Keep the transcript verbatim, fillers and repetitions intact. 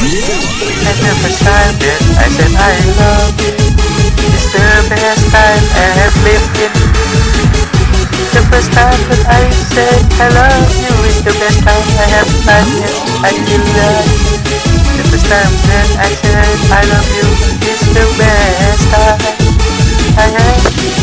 And the first time that I said I love you, it's the best time I have lived in. The first time that I said I love you is the best time I have lived in. I feel like the first time that I said I love you is the best time I have